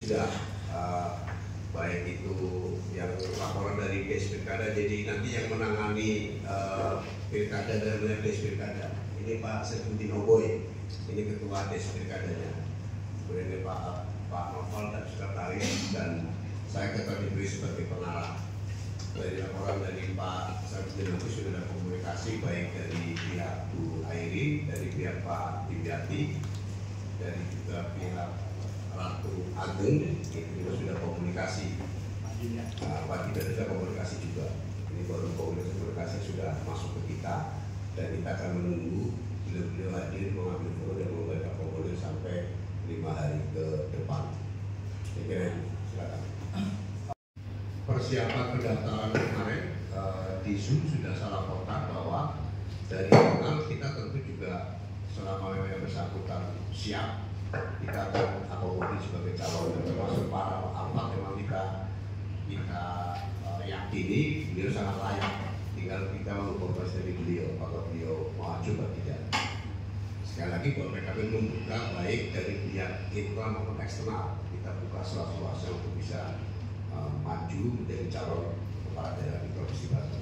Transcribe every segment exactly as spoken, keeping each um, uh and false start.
Sudah uh, baik itu yang laporan dari Des Pilkada, jadi nanti yang menangani uh, Pilkada dan Des Pilkada ini Pak Sefudin Oboy, ini Ketua Des Pilkadanya, kemudian ini Pak Pak Novel dan Sekretaris, dan saya Ketua D P W sebagai pengarah. Dari laporan dari Pak Sefudin Oboy sudah ada komunikasi baik dari pihak Bu Airi, dari pihak Pak Dimyati, dari juga pihak Ratu Ageng, itu sudah komunikasi. Nah, Pak Tidak sudah komunikasi juga. Ini baru komunikasi, komunikasi sudah masuk ke kita, dan kita akan menunggu beliau-beliau hadir mengambil foto dan membaca formulir sampai lima hari ke depan. Saya kira itu. Silakan. Persiapan pendaftaran kemarin uh, di Zoom sudah salah kontak bahwa dari internal kita tentu juga selama yang bersangkutan siap, kita akan akomodir sebagai calon, dan termasuk para alfat memang kita kita uh, yakini beliau sangat layak. Tinggal kita mengoperasi dari beliau, apakah beliau maju atau tidak. Sekali lagi bahwa P K B membuka baik dari pihak internal maupun eksternal, kita buka seluas-luasnya untuk bisa uh, maju menjadi calon kepala daerah di Provinsi Banten.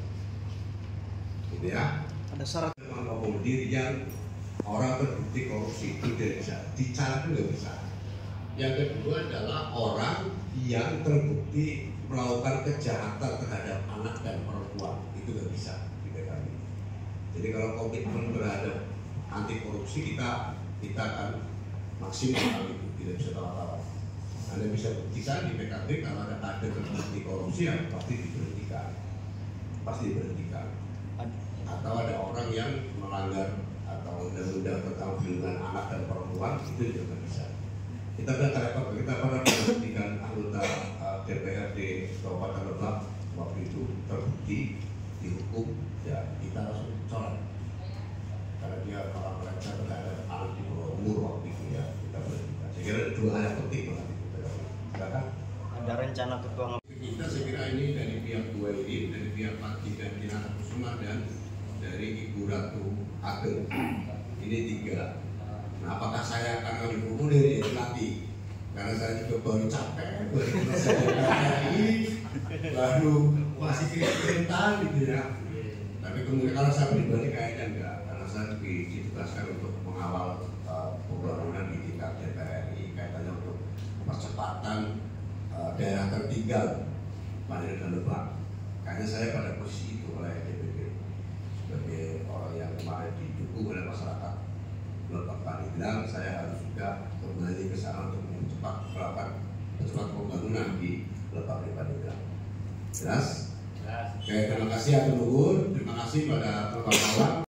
Gitu ya. Ada syarat mengakomodir yang orang terbukti korupsi itu tidak bisa, dicatat itu nggak bisa. Yang kedua adalah orang yang terbukti melakukan kejahatan terhadap anak dan perempuan, itu nggak bisa di P K B. Jadi kalau komitmen terhadap anti korupsi kita kita akan maksimal itu, tidak bisa tawar-tawar. Anda bisa buktikan di P K B kalau ada kader terbukti korupsi yang pasti diberhentikan, pasti diberhentikan. Atau ada orang yang melanggar atau undang-undang tentang perlindungan anak dan perempuan, itu juga bisa. Kita pernah kita pernah menghentikan anggota uh, D P R D Kabupaten Lebak, waktu itu terbukti dihukum, ya kita langsung colek karena dia orang mereka terhadap anak di bawah umur waktu itu, ya kita berhentikan. Saya kira dua hal yang penting banget itu. Silakan. ada rencana ketua Kita saya kira ini dari pihak Bu Airi, dari pihak Pak Tidak Dinata Kusuma, dan dari Ibu Ratu Ageng. Ini tiga. Nah, apakah saya akan diformulir ya nanti? Karena saya juga baru capek, baru selesai hari, baru masih kirim-kirim gitu ya. Tapi kemudian kalau saya pribadi kayaknya enggak, karena saya ditugaskan untuk mengawal uh, pembangunan di tingkat D P R R I kaitannya untuk percepatan uh, daerah tertinggal Madura dan Lebak. Karena saya pada posisi itu oleh D P P sebagai orang yang kemarin didukung oleh masyarakat Lebak Pandeglang, saya harus juga kembali ke sana untuk mempercepat melakukan percepatan pembangunan di Lebak Pandeglang. Jelas? Jelas. Oke, terima kasih atur nuhun, terima kasih pada teman-teman.